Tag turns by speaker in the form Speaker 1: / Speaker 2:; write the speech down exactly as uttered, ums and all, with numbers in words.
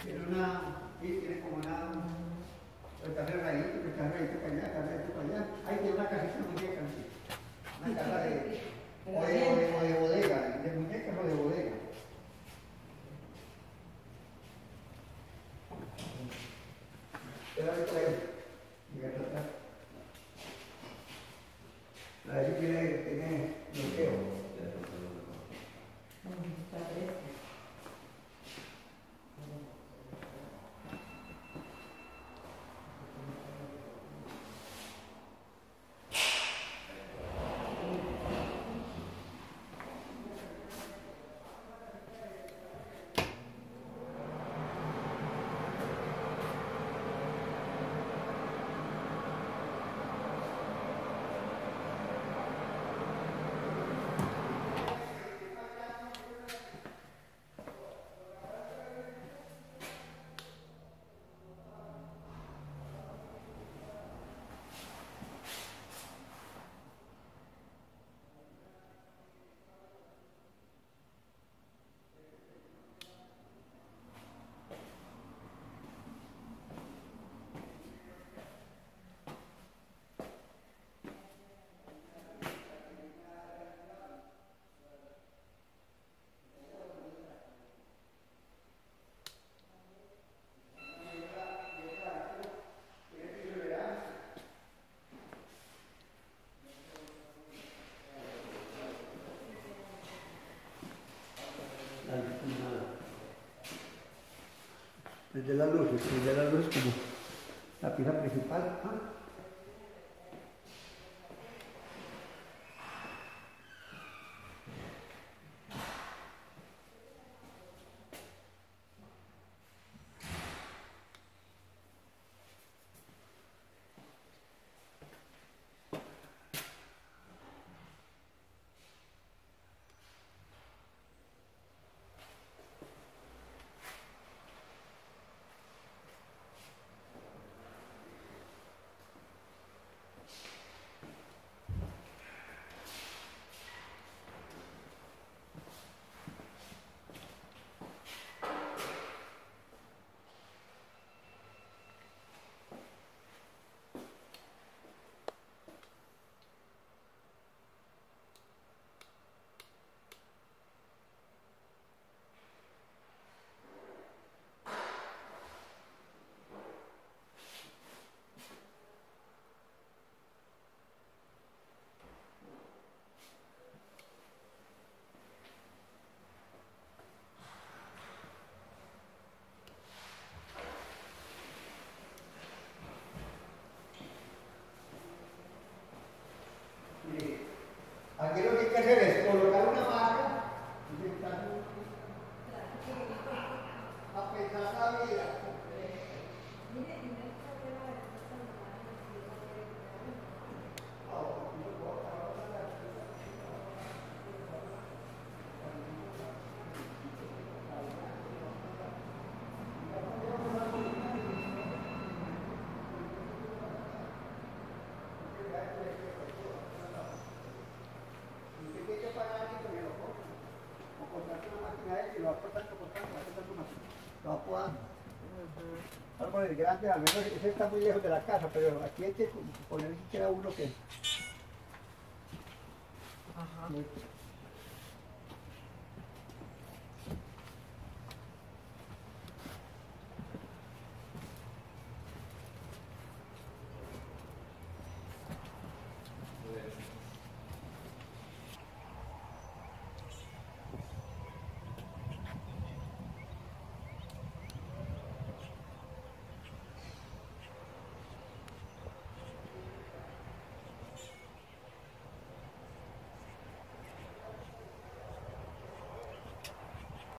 Speaker 1: Tiene una, sí, tiene como una, está cerradito, está cerradito para allá, está cerradito para allá. Ahí tiene una casita de muñecas, una casa de, o de, o de, o de bodega, de muñecas o de bodega. Pero ahí está él, llega hasta atrás. A ver si tiene, tiene bloqueo. Desde la luz, desde la luz como la pieza principal. ¿Ah? Aquí lo que hay que hacer es colocar una marca y sentar a pensar la vida. Y lo va cortando, cortando, va cortando más. Lo va podando. Árboles grandes, al menos ese está muy lejos de la casa, pero aquí hay que poner siquiera uno que...
Speaker 2: Ajá.